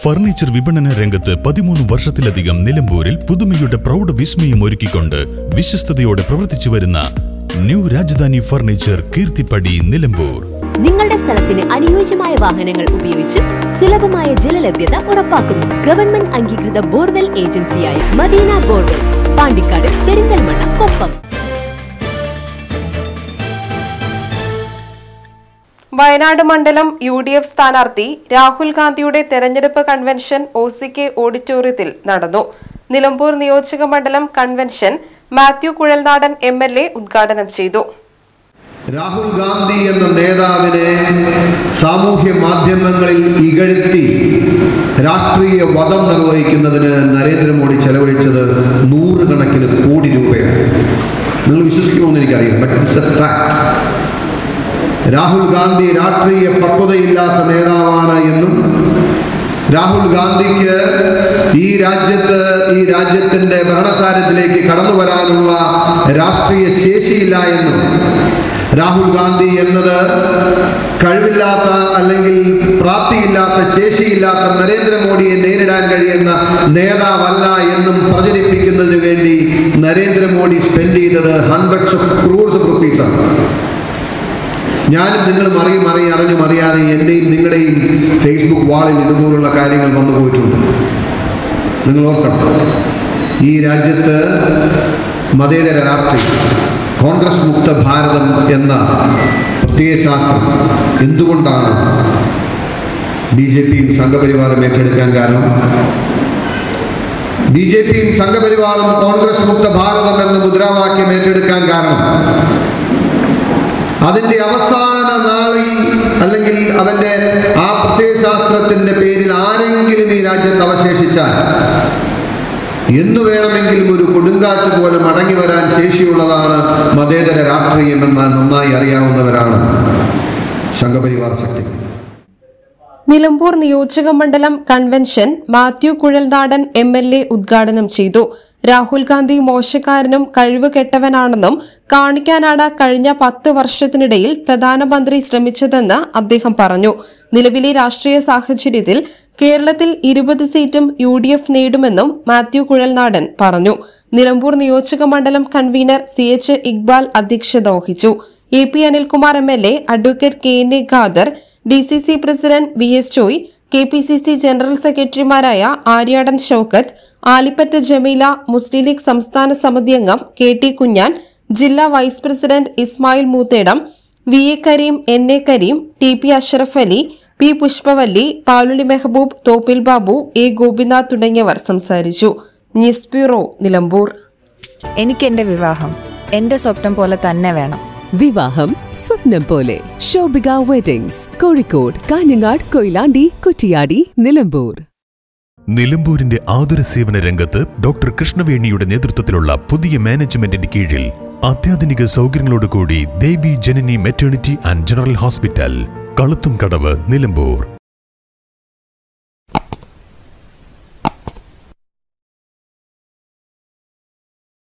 Furniture വിപണന രംഗത്ത് 13 വർഷത്തിലധികം നിലമ്പൂരിൽ പുതുമയുടെ പ്രൗഢ വിസ്മയം ഒരുക്കിക്കൊണ്ട് വിശ്വസ്തയോടെ പ്രവർത്തിച്ചു വരുന്ന ന്യൂ രാജധാനി ഫർണിച്ചർ കീർത്തിപ്പടി നിലമ്പൂർ. നിങ്ങളുടെ സ്ഥലത്തിന് അനുയോജ്യമായ വാഹനങ്ങൾ ഉപയോഗിച്ച് സുലഭമായ ജലലഭ്യത ഉറപ്പാക്കുന്നു. ഗവൺമെന്റ് അംഗീകൃത ബോർവെൽ ഏജൻസിയായ മദീന ബോർവെൽസ്, പാണ്ടിക്കാട്, പെരിന്തൽമണ്ണ, കൊപ്പം. വയനാട് മണ്ഡലം UDF സ്ഥാനാർത്ഥി രാഹുൽ ഗാന്ധിയുടെ തെരഞ്ഞെടുപ്പ് കൺവെൻഷൻ OCK ഓഡിറ്റോറിയത്തിൽ നടന്നു. നിലമ്പൂർ നിയോജക മണ്ഡലം കൺവെൻഷൻ മാത്യു കുഴൽനാടൻ MLA ഉദ്ഘാടനം ചെയ്തു. രാഹുൽ ഗാന്ധി എന്ന നേതാവിനെ സാമൂഹ്യ മാധ്യമങ്ങളിൽ ഇകഴ്ത്തി രാഷ്ട്രീയ വധം നിർവഹിക്കുന്നതിന് നരേന്ദ്രമോദി ചെലവഴിച്ചത് 100 കണക്കിന് കോടി രൂപയാണ്. നിങ്ങൾ വിശ്വസിക്കുമെന്ന് എനിക്കറിയാം. But it's a fact. Rahul Gandhi രാഷ്ട്രീയ പക്വതയില്ലാത്ത നേതാവാണ് എന്നും രാഹുൽ ഗാന്ധിക്ക് ഈ രാജ്യത്തിന്റെ ഭരണസാരത്തിലേക്ക് കടന്നു വരാനുള്ള രാഷ്ട്രീയ ശേഷിയില്ല എന്നും രാഹുൽ ഗാന്ധി എന്നത് കഴിവില്ലാത്ത അല്ലെങ്കിൽ പ്രാപ്തിയില്ലാത്ത ശേഷിയില്ലാത്ത നരേന്ദ്രമോദിയെ നേരിടാൻ കഴിയുന്ന നേതാവല്ല എന്നും പ്രചരിപ്പിക്കുന്നതിന് വേണ്ടി നരേന്ദ്രമോദി സ്പെൻഡ് ചെയ്തത് hundreds of crores of rupees ആണ്. ഞാനും നിങ്ങളും അറിഞ്ഞും അറിയാതെ എൻ്റെയും നിങ്ങളുടെയും ഫേസ്ബുക്ക് വാളിൽ ഇതുപോലുള്ള കാര്യങ്ങൾ വന്നു പോയിട്ടുണ്ട്. നിങ്ങൾ ഓർക്കണം, ഈ രാജ്യത്ത് മതേതര രാഷ്ട്രീയം, കോൺഗ്രസ് മുക്ത ഭാരതം എന്ന പ്രത്യയശാസ്ത്രം എന്തുകൊണ്ടാണ് BJPയും സംഘപരിവാറും ഏറ്റെടുക്കാൻ കാരണം? BJPയും സംഘപരിവാറും കോൺഗ്രസ് മുക്ത ഭാരതം എന്ന മുദ്രാവാക്യം ഏറ്റെടുക്കാൻ കാരണം അതിന്റെ അവസാന നാളിൽ അല്ലെങ്കിൽ അവന്റെ ആ പ്രത്യയശാസ്ത്രത്തിന്റെ പേരിൽ ആരെങ്കിലും ഈ രാജ്യത്ത് അവശേഷിച്ചാൽ എന്നു വേണമെങ്കിലും ഒരു കൊടുങ്കാറ്റ് പോലെ മടങ്ങി വരാൻ ശേഷിയുള്ളതാണ് മതേതര രാഷ്ട്രീയം എന്ന് നന്നായി അറിയാവുന്നവരാണ് സംഘപരിവാർ ശക്തി. നിലമ്പൂർ നിയോജക മണ്ഡലം കൺവെൻഷൻ മാത്യു കുഴൽനാടൻ MLA ഉദ്ഘാടനം ചെയ്തു. രാഹുൽ ഗാന്ധി മോശക്കാരനും കഴിവ് കെട്ടവനാണെന്നും കാണിക്കാനാണ് കഴിഞ്ഞ 10 വർഷത്തിനിടയിൽ പ്രധാനമന്ത്രി ശ്രമിച്ചതെന്ന് അദ്ദേഹം പറഞ്ഞു. നിലവിലെ രാഷ്ട്രീയ സാഹചര്യത്തിൽ കേരളത്തിൽ 20 സീറ്റും UDF നേടുമെന്നും മാത്യു കുഴൽനാടൻ പറഞ്ഞു. നിലമ്പൂർ നിയോജക മണ്ഡലം കൺവീനർ CH ഇക്ബാൽ അധ്യക്ഷത വഹിച്ചു. AP Anilkumar MLA, advocate KNA Khader, DCC president VS Joy, KPCC general സെക്രട്ടറിമാരായ ആര്യാടൻ ഷൌക്കത്ത്, ആലിപ്പറ്റ ജമീല, മുസ്ലിം ലീഗ് സംസ്ഥാന സമിതി അംഗം KT കുഞ്ഞാൻ, ജില്ലാ vice president Ismail Moothedam, VA Kareem, NA Kareem, TP Ashraf Ali, P Pushpavalli, Paluli Mehaboob, Thoppil Babu, A Gopinath തുടങ്ങിയവർ സംസാരിച്ചു. News bureau, Nilambur. എനിക്ക് എന്റെ വിവാഹം എന്റെ സ്വപ്നം പോലെ തന്നെ വേണം. വിവാഹം സ്വപ്നം പോലെ. ശോഭിക വെഡിങ്സ്, കോഴിക്കോട്, കാഞ്ഞങ്ങാട്, കൊയിലാണ്ടി, കുറ്റിയാടി, നിലമ്പൂർ. നിലമ്പൂരിന്റെ ആതുര സേവന രംഗത്ത് ഡോക്ടർ കൃഷ്ണവേണിയുടെ നേതൃത്വത്തിലുള്ള പുതിയ മാനേജ്മെന്റിന്റെ കീഴിൽ അത്യാധുനിക സൗകര്യങ്ങളോടുകൂടി Devi Janani maternity and general hospital, Kaluthumkadavu, Nilambur.